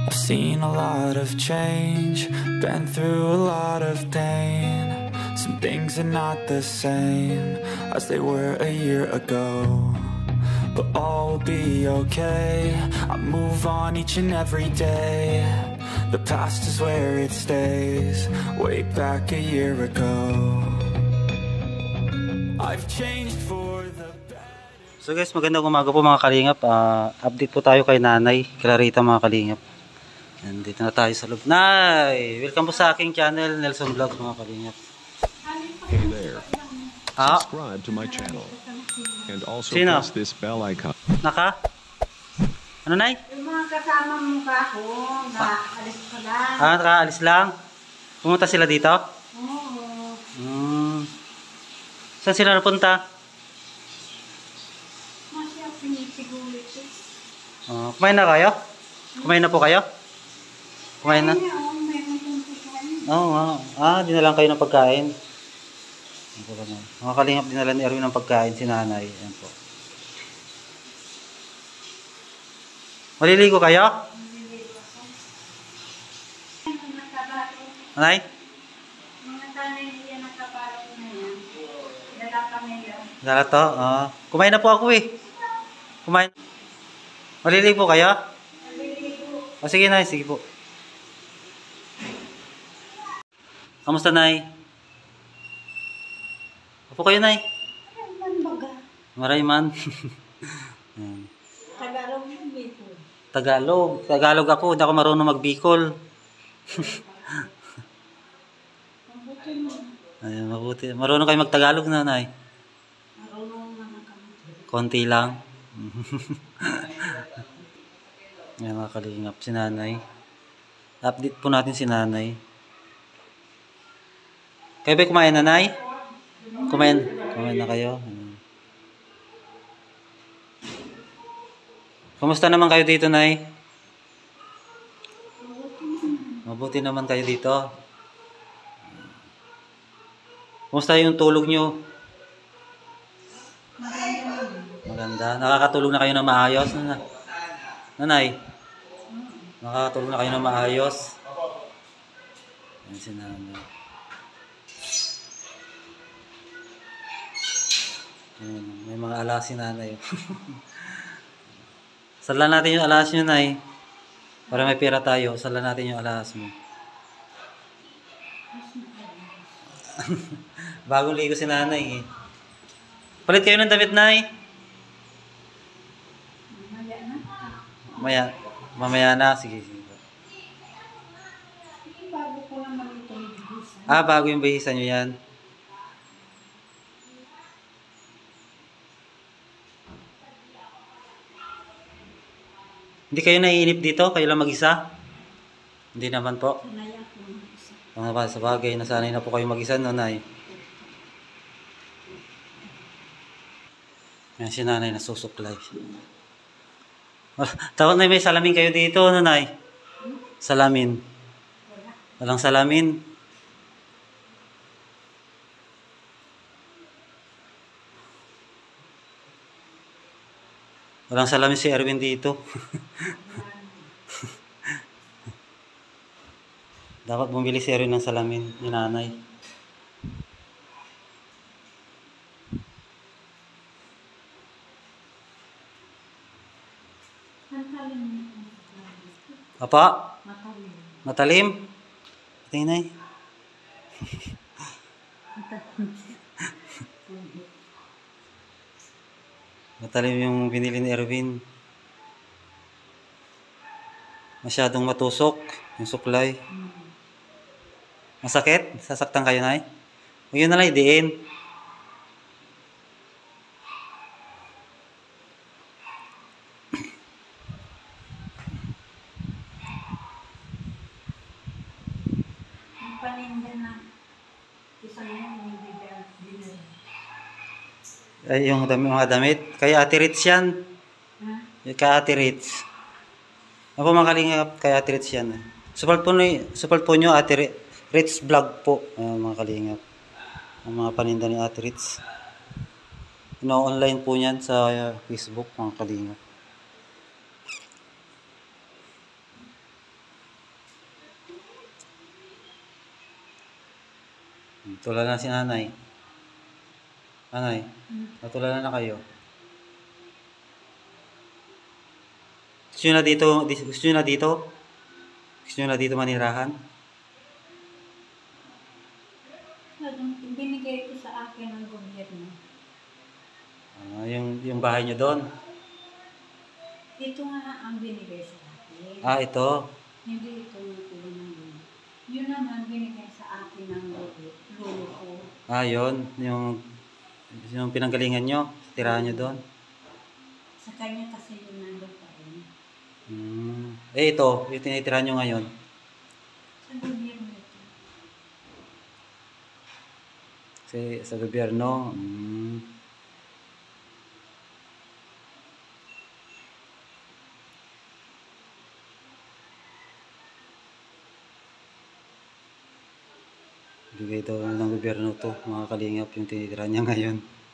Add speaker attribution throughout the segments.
Speaker 1: I've seen a lot of change, been through a lot of pain. Some things are not the same as they were a year ago, but all will be okay. I move on each and every day. The past is where it stays, way back a year ago. I've changed for the better.
Speaker 2: So guys, magandang umaga po mga kalingap. Update po tayo kay Nanay Clarita mga kalingap. Nandito na tayo sa loob. Nay! Welcome po sa aking channel, Nelson Vlogs mga kalingap.
Speaker 3: Hey there. Subscribe to my channel. And also press this bell icon.
Speaker 2: Naka? Ano, Nay?
Speaker 4: Yung mga kasama mo ka ko, nakaalis ka lang.
Speaker 2: Nakaalis lang? Pumunta sila dito?
Speaker 4: Oo.
Speaker 2: Saan sila napunta?
Speaker 4: Masya, pinipigulit eh.
Speaker 2: Kumain na kayo? Kumain na po kayo? Kumain na?
Speaker 4: Oo, may mapuntukan.
Speaker 2: Oo, dinalang kayo ng pagkain. Mga kalingap, dinala ni Erwin ng pagkain si Nanay. Ayan po. Maliligo kayo? Nanay?
Speaker 4: Mga tanay niya nakapalo na yan. Dala pa nila.
Speaker 2: Dala to? Kumain na po ako eh. Kumain. Maliligo kayo?
Speaker 4: Naliligo.
Speaker 2: Sige Nay, sige po. Kamusta Nay? Apo kayo Nay?
Speaker 4: Ano baga?
Speaker 2: Maray man.
Speaker 4: Tagalog yung bito.
Speaker 2: Tagalog ako. Hindi ako marunong mag-Bicol.
Speaker 4: Mabuti mo.
Speaker 2: Ayun, mabuti. Marunong kayo mag-Tagalog na Nay?
Speaker 4: Marunong naman kami.
Speaker 2: Konti lang. Ngayon mga kalingap, si Nanay. Update po natin si Nanay. Kayo ba kumain na Nay? Kumain na kayo? Kumusta naman kayo dito, Nay? Mabuti naman kayo dito. Kumusta yung tulog nyo? Maganda. Nakakatulog na kayo ng maayos? Nanay? Nakakatulog na kayo ng maayos? Yan si Nanay. May mga alas si Nanay. Sala natin yung alas nyo, Nay. Para may pera tayo, sala natin yung alas mo. Bagong ligo si Nanay eh. Palit kayo ng damit, Nay. Mamaya na. Sige.
Speaker 4: Bago ko naman ito yung bisa.
Speaker 2: Bago yung bihisan nyo yan. Hindi kayo naiinip dito? Kayo lang mag-isa? Hindi naman po.
Speaker 4: Sanaya ko ng isa.
Speaker 2: Sa bagay, nasanay na po kayo mag-isa, no, Nay? Yan si Nanay nasusuklay. Takot na may salamin kayo dito, no, Nay? Salamin. Walang salamin. Walang salamin si Erwin dito. Dapat bumili si Erwin ng salamin ni Nanay. Apa? Matalim? Tingin, Nay. Matalim yung binili ni Erwin. Masyadong matusok yung suklay. Masakit? Sasaktan kayo, Nay? Huwag yun na lang, idiin.
Speaker 4: Ang paninda na isang yung bibigyan dinner.
Speaker 2: Ay, yung mga damit. Kaya Ate Ritz yan. Kay Ate Ritz. Ako makalingap kay Ate Ritz yan. Support po nyo Ate Ritz vlog po. Mga kalingap. Ang mga paninda ni Ate Ritz. Ino-online po niyan sa Facebook mga kalingap. Tulala na si nanay. Nanay, natulala na kayo. Gusto nyo na dito? Gusto nyo na dito? Gusto nyo na dito manirahan?
Speaker 4: Binigay ko sa akin ng gobyerno.
Speaker 2: Yung bahay nyo doon?
Speaker 4: Ito nga ang binigay sa akin.
Speaker 2: Ito.
Speaker 4: Hindi ito yung tulong ng lolo. Yun naman binigay sa akin ng lolo ko.
Speaker 2: Yun. Yung pinanggalingan nyo? Tirahan nyo doon?
Speaker 4: Sa kanya kasi yun nandun pa rin.
Speaker 2: Ito. Yung tinitirahan nyo ngayon?
Speaker 4: Sa gobyerno ito.
Speaker 2: Sa gobyerno? Bigay daw ng gobyerno to, mga kalingap, yung tinitira niya ngayon.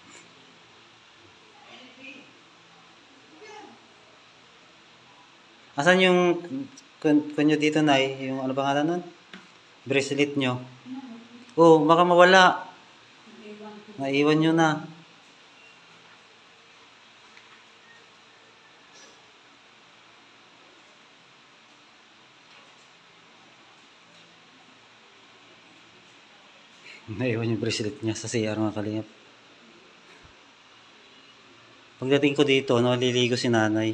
Speaker 2: Asan yung kunyo dito, Nay? Yung ano pangalan nun? Bracelet nyo. Baka mawala. Naiwan nyo na. Naiwan yung bracelet niya sa CR, mga kalingap. Pagdating ko dito, naliligo si nanay.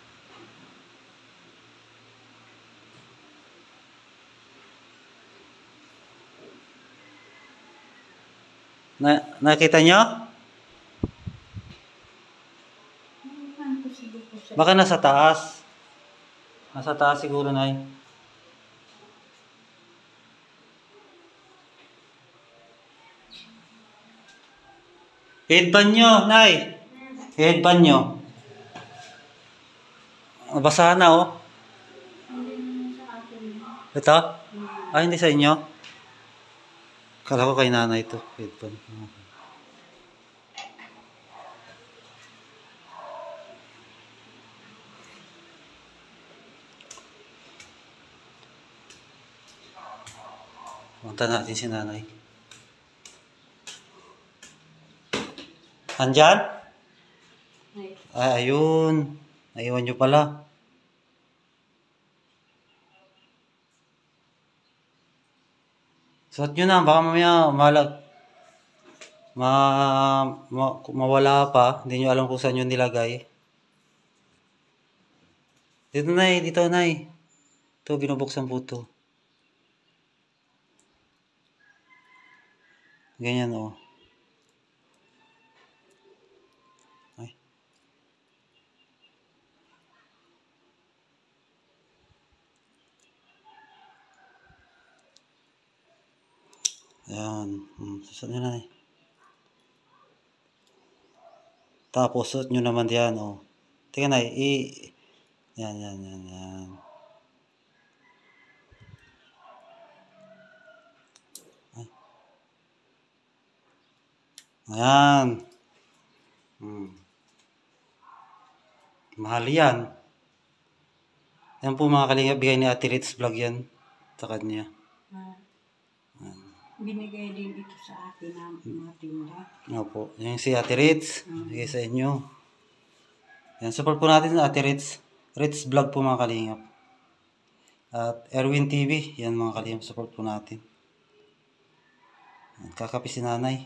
Speaker 2: Nakita nyo? Baka nasa taas. Nasa taas siguro, Nay. Headband nyo, Nay. Headband nyo. Basa na, oh. Ito? Hindi sa inyo? Kala ko kay nanay ito. Headband. Punta natin si nanay. Andyan? Ayun. Naiwan nyo pala. Suot nyo na. Baka mamaya mawala pa. Hindi nyo alam kung saan nyo nilagay. Dito, Nay. Dito, Nay. Ito, binubuksan po ito. Ganyan, oh. Ayan. Susot nyo na, eh. Tapos, suot nyo naman diyan, oh. Tingnan na, yan. Ayan. Mahal yan. Yan po, mga kalingap, bigay ni Ate Ritz Vlog yan sa kanya.
Speaker 4: Binigay din ito sa akin ng mga tinda.
Speaker 2: Opo. Yung si Ate Ritz. Bigay sa inyo. Yan. Support po natin sa Ate Ritz. Ritz Vlog po, mga kalingap. At Erwin TV. Yan, mga kalingap. Support po natin. Yan. Kakapi si nanay.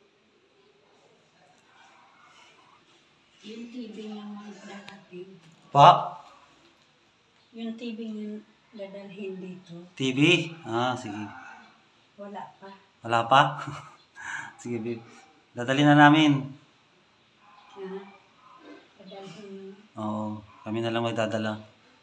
Speaker 4: Yung TV niya magdadating.
Speaker 2: Pa?
Speaker 4: Yung TV niya dadalhin dito.
Speaker 2: TV? Sige.
Speaker 4: Wala pa.
Speaker 2: Wala pa? Sige, babe. Dadali na namin.
Speaker 4: Dadalhin.
Speaker 2: Oo. Kami na lang magdadala.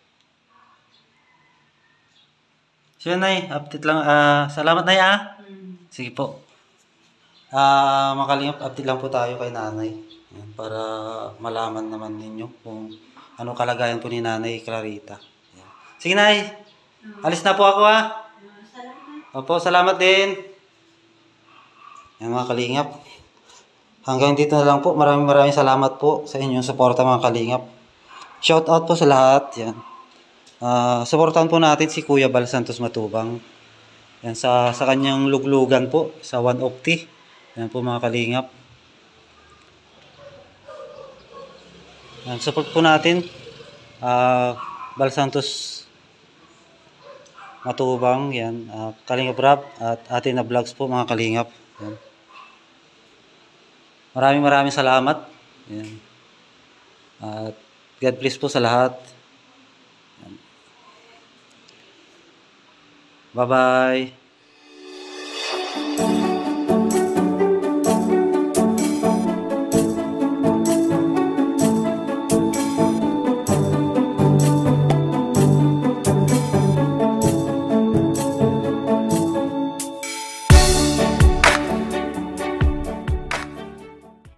Speaker 2: So yun, Nay. Update lang. Salamat, Nay, Sige po. Makalingap, update lang po tayo kay nanay. Yan, para malaman naman ninyo kung ano kalagayan po ni Nanay Clarita. Yan. Sige, Nay. Alis na po ako, Opo, salamat din. Yan, mga kalingap. Hanggang dito na lang po. Maraming salamat po sa inyong suporta, mga kalingap. Shout out po sa lahat. Yan. Suportahan po natin si Kuya Bal Santos Matubang. Yan, sa kanyang luglugan po, sa 1 Octi. Yan po mga kalingap. Yan, support po natin. Bal Santos Matubang, yan. Kalingap Rap at atin na vlogs po mga kalingap. Yan. Maraming salamat. Yan. At God bless po sa lahat. Yan. Bye-bye.